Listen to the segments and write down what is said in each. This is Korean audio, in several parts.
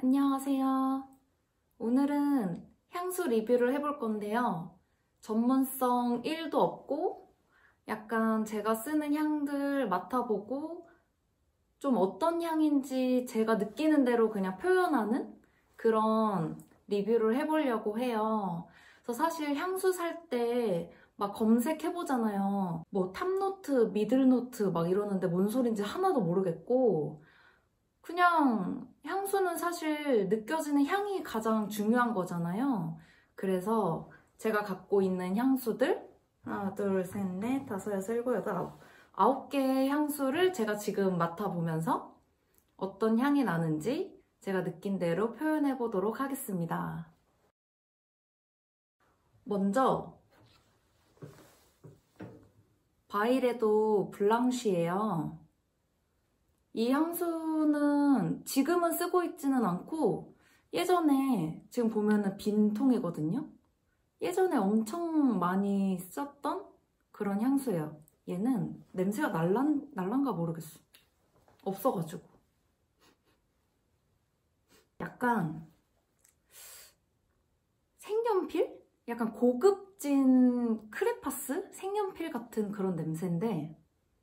안녕하세요. 오늘은 향수 리뷰를 해볼 건데요. 전문성 1도 없고 약간 제가 쓰는 향들 맡아보고 좀 어떤 향인지 제가 느끼는 대로 그냥 표현하는 그런 리뷰를 해보려고 해요. 그래서 사실 향수 살 때 막 검색해보잖아요. 뭐 탑노트, 미들노트 막 이러는데 뭔 소린지 하나도 모르겠고 그냥 향수는 사실 느껴지는 향이 가장 중요한 거잖아요. 그래서 제가 갖고 있는 향수들 하나, 둘, 셋, 넷, 다섯, 여섯, 일곱, 여덟, 아홉 9개의 향수를 제가 지금 맡아보면서 어떤 향이 나는지 제가 느낀 대로 표현해 보도록 하겠습니다. 먼저 바이레도 블랑쉬예요. 이 향수는 지금은 쓰고 있지는 않고 예전에 지금 보면은 빈 통이거든요. 예전에 엄청 많이 썼던 그런 향수예요. 얘는 냄새가 날란가 모르겠어. 없어가지고. 약간 색연필? 약간 고급진 크레파스? 색연필 같은 그런 냄새인데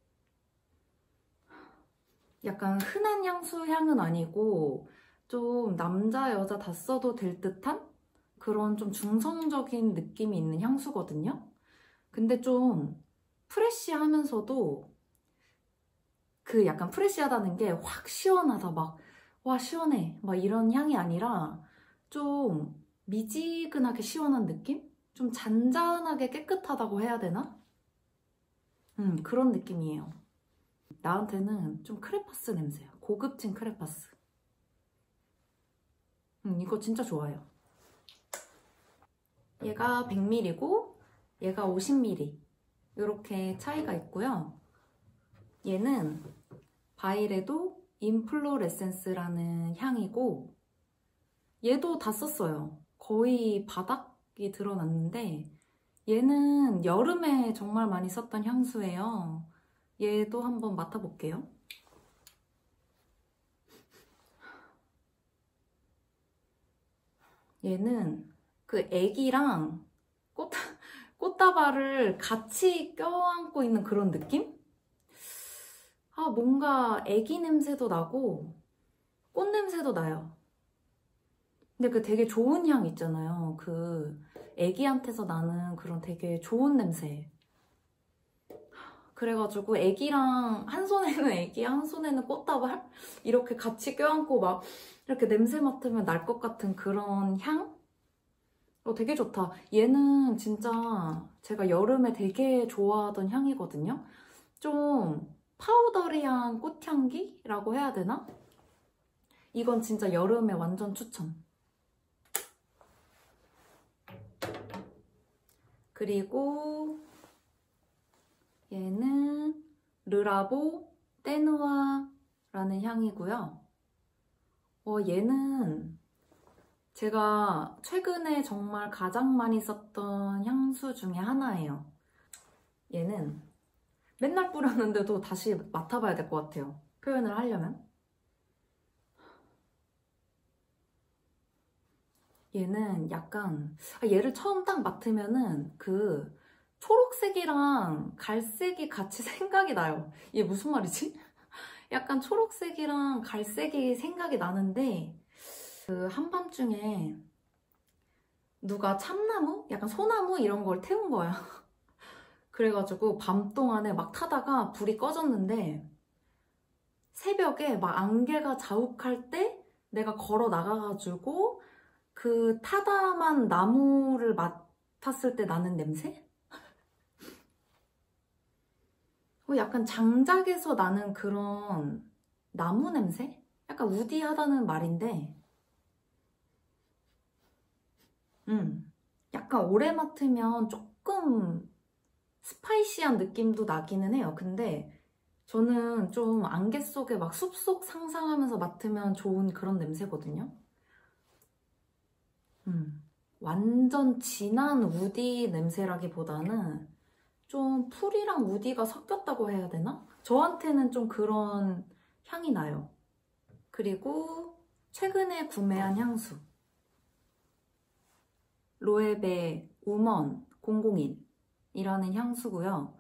약간 흔한 향수 향은 아니고 좀 남자, 여자 다 써도 될 듯한 그런 좀 중성적인 느낌이 있는 향수거든요. 근데 좀 프레쉬하면서도 그 약간 프레쉬하다는 게 확 시원하다 막 와 시원해 막 이런 향이 아니라 좀 미지근하게 시원한 느낌? 좀 잔잔하게 깨끗하다고 해야 되나? 그런 느낌이에요. 나한테는 좀 크레파스 냄새야. 고급진 크레파스. 이거 진짜 좋아요. 얘가 100ml고 얘가 50ml 이렇게 차이가 있고요. 얘는 바이레도 인플로레센스라는 향이고 얘도 다 썼어요. 거의 바닥이 드러났는데 얘는 여름에 정말 많이 썼던 향수예요. 얘도 한번 맡아볼게요. 얘는 그 애기랑 꽃다발을 같이 껴안고 있는 그런 느낌? 아, 뭔가 애기 냄새도 나고 꽃 냄새도 나요. 근데 그 되게 좋은 향 있잖아요. 그 애기한테서 나는 그런 되게 좋은 냄새. 그래가지고 애기랑 한 손에는 애기, 한 손에는 꽃다발 이렇게 같이 껴안고 막 이렇게 냄새 맡으면 날 것 같은 그런 향? 되게 좋다. 얘는 진짜 제가 여름에 되게 좋아하던 향이거든요. 좀 파우더리한 꽃향기라고 해야 되나? 이건 진짜 여름에 완전 추천. 그리고 얘는 르라보 떼누아라는 향이고요. 얘는 제가 최근에 정말 가장 많이 썼던 향수 중에 하나예요. 얘는 맨날 뿌렸는데도 다시 맡아봐야 될 것 같아요. 표현을 하려면. 얘는 약간 얘를 처음 딱 맡으면은 그 초록색이랑 갈색이 같이 생각이 나요. 이게 무슨 말이지? 약간 초록색이랑 갈색이 생각이 나는데 그 한밤중에 누가 참나무? 약간 소나무 이런 걸 태운 거야. 그래가지고 밤 동안에 막 타다가 불이 꺼졌는데 새벽에 막 안개가 자욱할 때 내가 걸어 나가가지고 그 타다만 나무를 맡았을 때 나는 냄새? 약간 장작에서 나는 그런 나무 냄새? 약간 우디하다는 말인데 약간 오래 맡으면 조금 스파이시한 느낌도 나기는 해요. 근데 저는 좀 안개 속에 막 숲속 상상하면서 맡으면 좋은 그런 냄새거든요. 완전 진한 우디 냄새라기보다는 좀 풀이랑 우디가 섞였다고 해야 되나? 저한테는 좀 그런 향이 나요. 그리고 최근에 구매한 향수. 로에베 우먼 001이라는 향수고요.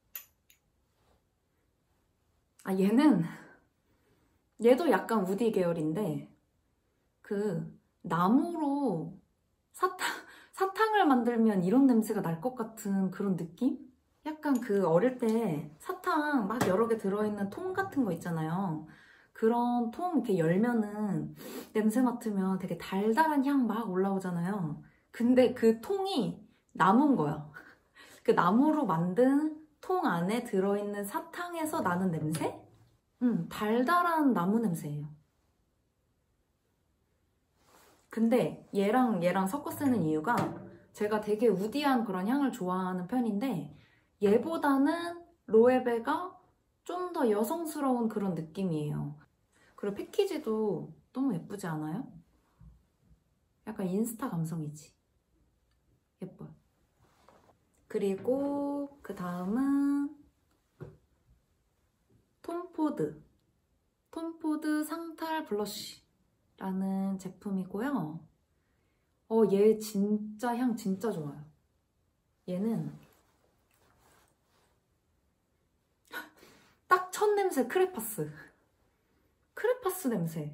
얘도 약간 우디 계열인데 그 나무로 사탕을 만들면 이런 냄새가 날 것 같은 그런 느낌? 약간 그 어릴 때 사탕 막 여러 개 들어있는 통 같은 거 있잖아요. 그런 통 이렇게 열면은 냄새 맡으면 되게 달달한 향 막 올라오잖아요. 근데 그 통이 나무인 거야. 그 나무로 만든 통 안에 들어있는 사탕에서 나는 냄새? 달달한 나무 냄새예요. 근데 얘랑 섞어 쓰는 이유가 제가 되게 우디한 그런 향을 좋아하는 편인데 얘보다는 로에베가 좀 더 여성스러운 그런 느낌이에요. 그리고 패키지도 너무 예쁘지 않아요? 약간 인스타 감성이지. 예뻐요. 그리고 그 다음은 톰포드 상탈 블러쉬라는 제품이고요. 얘 진짜 향 진짜 좋아요. 얘는 딱 첫 냄새 크레파스 냄새.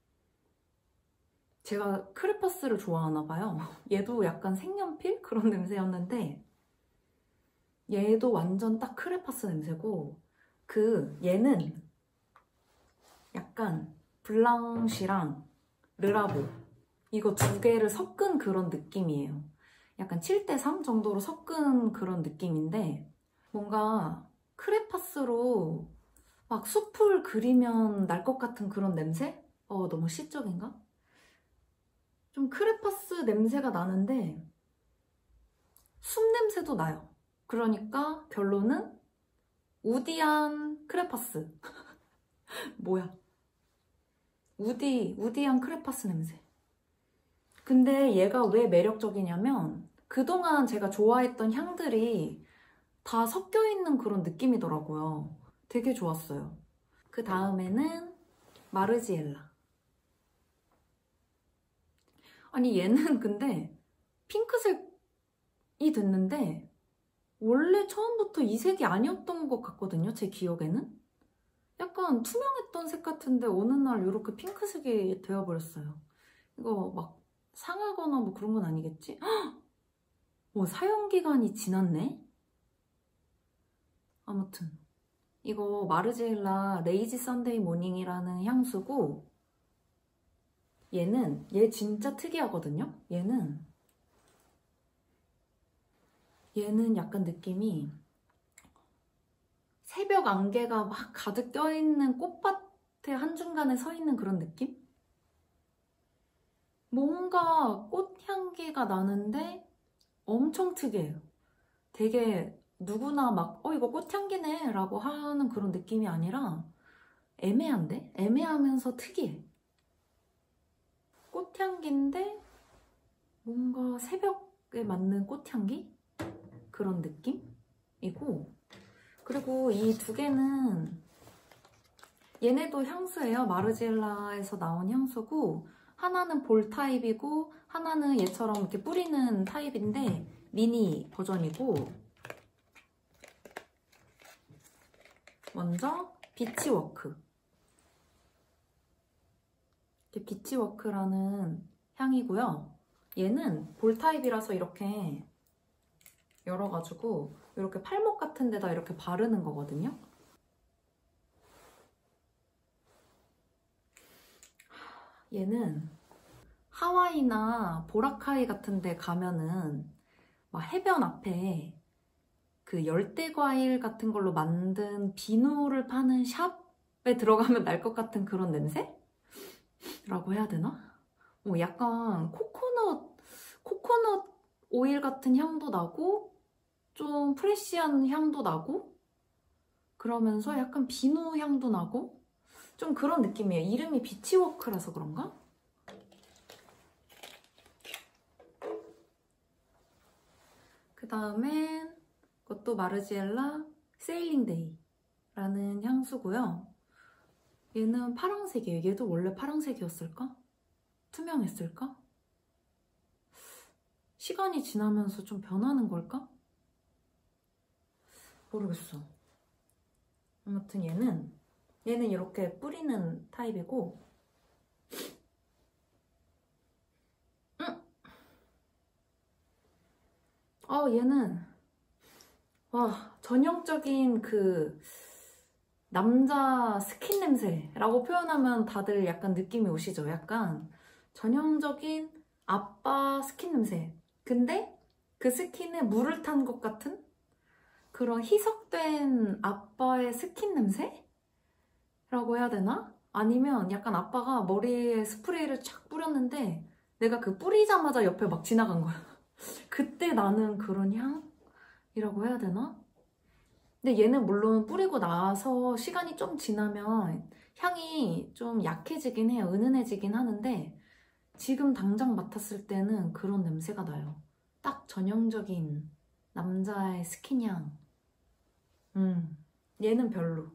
제가 크레파스를 좋아하나 봐요. 얘도 약간 색연필 그런 냄새였는데 얘도 완전 딱 크레파스 냄새고 얘는 약간 블랑쉬랑 르라보 이거 두 개를 섞은 그런 느낌이에요. 약간 7대3 정도로 섞은 그런 느낌인데 뭔가 크레파스로 막 숲을 그리면 날 것 같은 그런 냄새? 너무 시적인가? 좀 크레파스 냄새가 나는데 숲 냄새도 나요. 그러니까 결론은 우디한 크레파스. 뭐야? 우디한 크레파스 냄새. 근데 얘가 왜 매력적이냐면 그동안 제가 좋아했던 향들이 다 섞여 있는 그런 느낌이더라고요. 되게 좋았어요. 그 다음에는 마르지엘라. 아니 얘는 근데 핑크색이 됐는데 원래 처음부터 이 색이 아니었던 것 같거든요. 제 기억에는. 약간 투명했던 색 같은데 어느 날 이렇게 핑크색이 되어버렸어요. 이거 막 상하거나 뭐 그런 건 아니겠지? 사용기간이 지났네? 아무튼 이거 마르지엘라 레이지 선데이 모닝이라는 향수고 얘 진짜 특이하거든요? 얘는 약간 느낌이 새벽 안개가 막 가득 껴있는 꽃밭의 한중간에 서 있는 그런 느낌? 뭔가 꽃향기가 나는데 엄청 특이해요. 되게 누구나 막 이거 꽃향기네 라고 하는 그런 느낌이 아니라 애매한데? 애매하면서 특이해. 꽃향기인데 뭔가 새벽에 맞는 꽃향기? 그런 느낌이고 그리고 이 두 개는 얘네도 향수예요. 마르지엘라에서 나온 향수고 하나는 볼 타입이고 하나는 얘처럼 이렇게 뿌리는 타입인데 미니 버전이고 먼저 비치워크. 비치워크라는 향이고요. 얘는 볼 타입이라서 이렇게 열어가지고 이렇게 팔목 같은 데다 이렇게 바르는 거거든요. 얘는 하와이나 보라카이 같은 데 가면은 막 해변 앞에 그 열대과일 같은 걸로 만든 비누를 파는 샵에 들어가면 날 것 같은 그런 냄새? 라고 해야 되나? 약간 코코넛 오일 같은 향도 나고 좀 프레쉬한 향도 나고 그러면서 약간 비누 향도 나고 좀 그런 느낌이에요. 이름이 비치워크라서 그런가? 그 다음엔 그것도 마르지엘라 세일링데이라는 향수고요. 얘는 파란색이에요. 얘도 원래 파란색이었을까? 투명했을까? 시간이 지나면서 좀 변하는 걸까? 모르겠어. 아무튼 얘는 이렇게 뿌리는 타입이고, 얘는 와, 전형적인 그 남자 스킨 냄새라고 표현하면 다들 약간 느낌이 오시죠? 약간 전형적인 아빠 스킨 냄새. 근데 그 스킨에 물을 탄 것 같은 그런 희석된 아빠의 스킨 냄새라고 해야 되나? 아니면 약간 아빠가 머리에 스프레이를 쫙 뿌렸는데 내가 그 뿌리자마자 옆에 막 지나간 거야. 그때 나는 그런 향이라고 해야 되나? 근데 얘는 물론 뿌리고 나서 시간이 좀 지나면 향이 좀 약해지긴 해요. 은은해지긴 하는데 지금 당장 맡았을 때는 그런 냄새가 나요. 딱 전형적인 남자의 스킨향. 얘는 별로.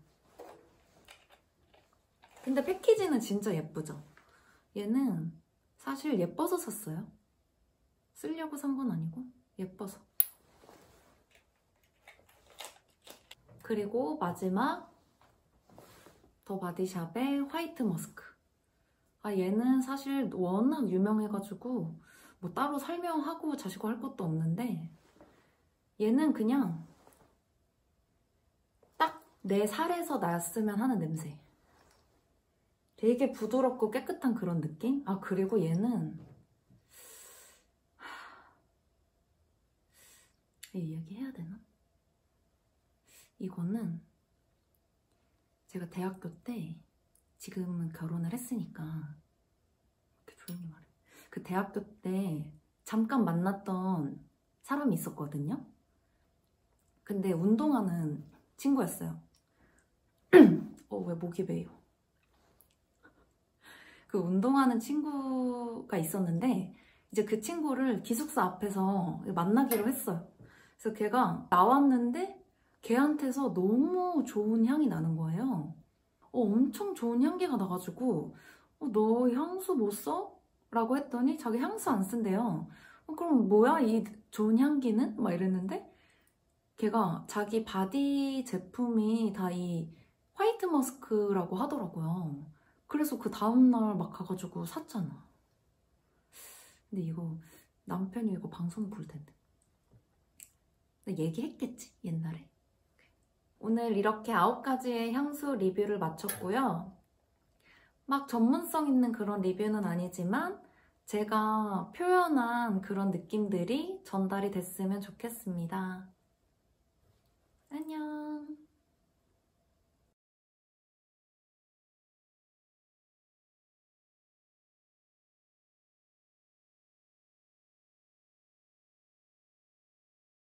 근데 패키지는 진짜 예쁘죠? 얘는 사실 예뻐서 샀어요. 쓰려고 산 건 아니고 예뻐서. 그리고 마지막 더 바디샵의 화이트 머스크. 얘는 사실 워낙 유명해가지고 뭐 따로 설명하고 자시고 할 것도 없는데 얘는 그냥 딱 내 살에서 났으면 하는 냄새. 되게 부드럽고 깨끗한 그런 느낌? 그리고 얘는 이 이야기 해야 되나? 이거는 제가 대학교 때, 지금은 결혼을 했으니까 이렇게 조용히 말해. 그 대학교 때 잠깐 만났던 사람이 있었거든요. 근데 운동하는 친구였어요. 왜 목이 베요? 그 운동하는 친구가 있었는데 이제 그 친구를 기숙사 앞에서 만나기로 했어요. 그래서 걔가 나왔는데 걔한테서 너무 좋은 향이 나는 거예요. 엄청 좋은 향기가 나가지고 너 향수 뭐 써? 라고 했더니 자기 향수 안 쓴대요. 그럼 뭐야 이 좋은 향기는? 막 이랬는데 걔가 자기 바디 제품이 다 이 화이트 머스크라고 하더라고요. 그래서 그 다음날 막 가가지고 샀잖아. 근데 이거 남편이 이거 방송 볼 텐데. 얘기했겠지 옛날에. 오늘 이렇게 9가지의 향수 리뷰를 마쳤고요. 막 전문성 있는 그런 리뷰는 아니지만 제가 표현한 그런 느낌들이 전달이 됐으면 좋겠습니다. 안녕.